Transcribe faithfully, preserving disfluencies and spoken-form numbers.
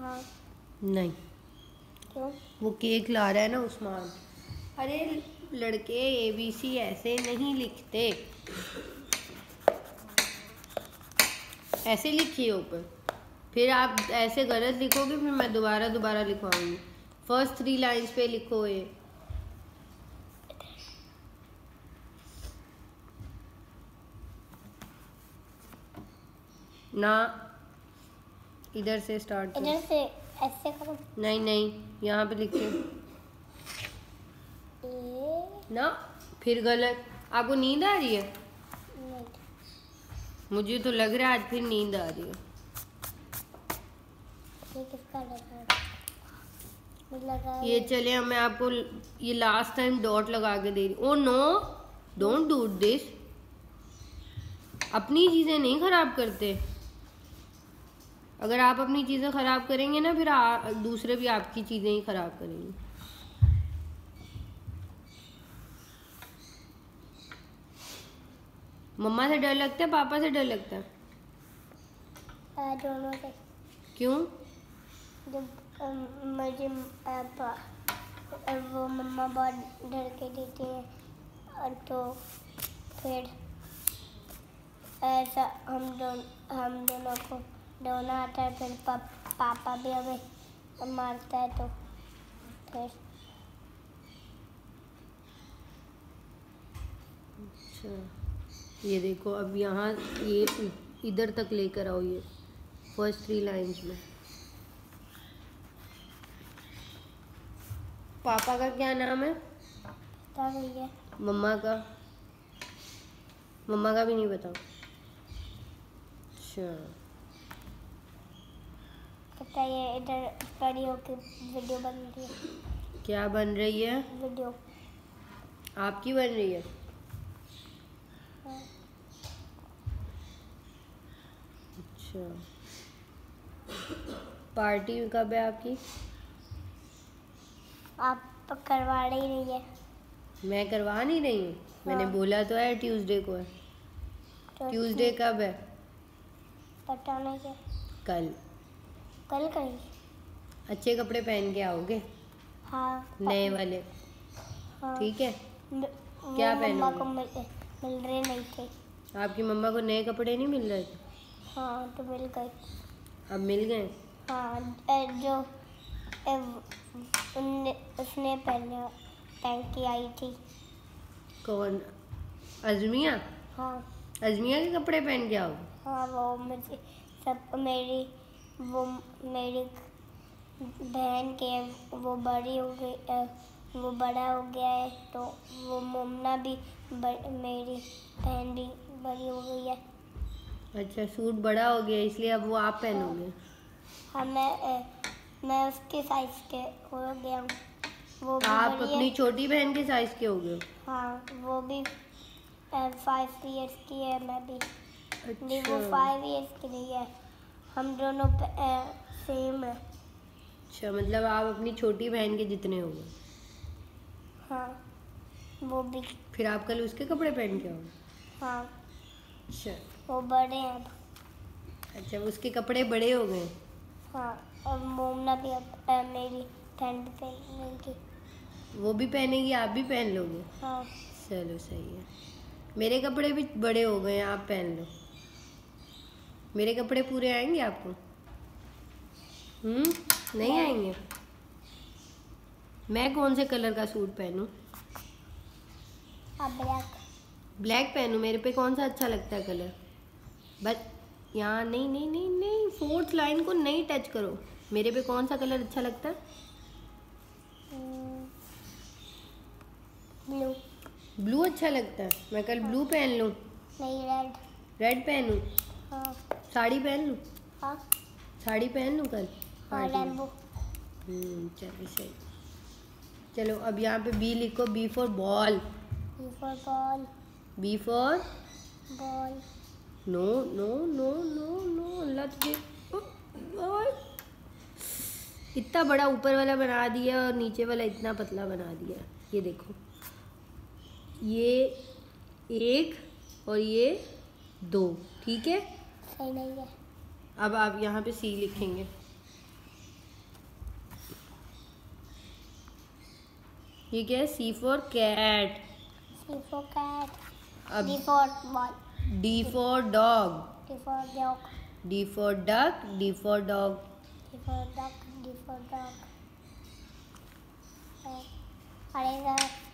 हाँ। नहीं। क्यों? वो केक ला रहा है ना उस्मान। अरे लड़के ए बी सी ऐसे नहीं लिखते, ऐसे लिखिए ऊपर। फिर आप ऐसे गलत लिखोगे, फिर मैं दोबारा दोबारा लिखवाऊंगी। फर्स्ट थ्री लाइंस पे लिखो ये। ना, इधर से स्टार्ट करो। इधर से ऐसे करो। नहीं नहीं, यहाँ पे लिखिए। ना, फिर गलत। आपको नींद आ रही है? नहीं। मुझे तो लग रहा है आज फिर नींद आ रही है। ये किसका लगा? लगा ये चले, मैं आपको ये लास्ट टाइम डॉट लगा के दे रही। Oh no, don't do this. अपनी चीजें नहीं खराब करते। अगर आप अपनी चीजें खराब करेंगे ना, फिर आ, दूसरे भी आपकी चीजें ही खराब करेंगे। मम्मा से डर लगता है, पापा से डर लगता है? आ, दोनों से। क्यों? जब मुझे वो मम्मा बहुत डर के देती है, और तो फिर ऐसा हम दोनों हम दोनों को रोना आता है। फिर पा, पापा भी हमें मारता है, तो फिर अच्छा, ये देखो अब यहाँ ये इधर तक लेकर आओ, ये फर्स्ट थ्री लाइंस में। पापा का क्या नाम है? पता नहीं है। मम्मा का? मम्मा का भी नहीं बताओ। अच्छा, पता है, इधर परियों की वीडियो बन रही है। क्या बन रही है? वीडियो आपकी बन रही है? हाँ। अच्छा, पार्टी कब है आपकी? आप करवा रही नहीं है। मैं करवा नहीं रही हूँ। मैंने हाँ। बोला तो है ट्यूसडे को है। तो ट्यूसडे कब है? पता नहीं है। कल। कल करेंगे। अच्छे कपड़े पहन के आओगे? हाँ। नए वाले? हाँ। ठीक है। क्या मम्मा को मिल, मिल रहे नहीं थे। आपकी मम्मा को नए कपड़े नहीं मिल रहे थे? हाँ, तो मिल गए। अब मिल गए? हाँ, जो उनने उसने पहने पहन के आई थी। कौन? अजमिया? हाँ। अजमिया के कपड़े पहन के आओगे? हाँ, वो मुझे सब मेरी वो मेरी बहन के वो बड़ी हो गई, वो बड़ा हो गया है, तो वो मुमना भी मेरी बहन भी बड़ी हो गई है। अच्छा, सूट बड़ा हो गया इसलिए अब वो आप पहनोगे? हाँ, मैं मैं उसके साइज के हो गया हूँ। वो भी आप बड़ी अपनी है। छोटी बहन के साइज के हो गए? हाँ, वो भी फाइव इयर्स की है, मैं भी। अच्छा। नहीं, वो फाइव इयर्स की नहीं है, हम दोनों सेम है। अच्छा, मतलब आप अपनी छोटी बहन के जितने हो गए? हाँ, वो भी। फिर आप कल उसके कपड़े पहन के आओगे? हाँ। अच्छा। वो बड़े हैं अब। अच्छा, उसके कपड़े बड़े हो गए? हाँ, और मोमना भी अब आ, मेरी बहन भी पहनेगी। वो भी पहनेगी, आप भी पहन लोगे? हाँ। चलो सही है। मेरे कपड़े भी बड़े हो गए हैं, आप पहन लो। मेरे कपड़े पूरे आएंगे आपको? हम्म नहीं आएंगे? मैं कौन से कलर का सूट पहनूं? आप ब्लैक। ब्लैक पहनूं? मेरे पे कौन सा अच्छा लगता है कलर? बस यहाँ नहीं नहीं नहीं नहीं, फोर्थ लाइन को नहीं टच करो। मेरे पे कौन सा कलर अच्छा लगता है? ब्लू। ब्लू अच्छा लगता है? मैं कल ब्लू पहन लूं? नहीं, रेड। रेड पहनूं? हाँ। साड़ी पहन लूं? हाँ। साड़ी पहन लूं कल? हाँ, रेनबो। हम्म चलो सही। चलो अब यहाँ पे बी लिखो। B for ball. B for ball. B for ball. No no no no no, अल्लाह तुझे इतना बड़ा ऊपर वाला बना दिया और नीचे वाला इतना पतला बना दिया। ये देखो, ये एक और ये दो, ठीक है? सही नहीं है। अब आप यहाँ पे सी लिखेंगे। ये क्या है? C for cat. C for cat. अब D for ball. D for dog. D for dog. D for duck. D for dog. D for duck. D for dog. अरे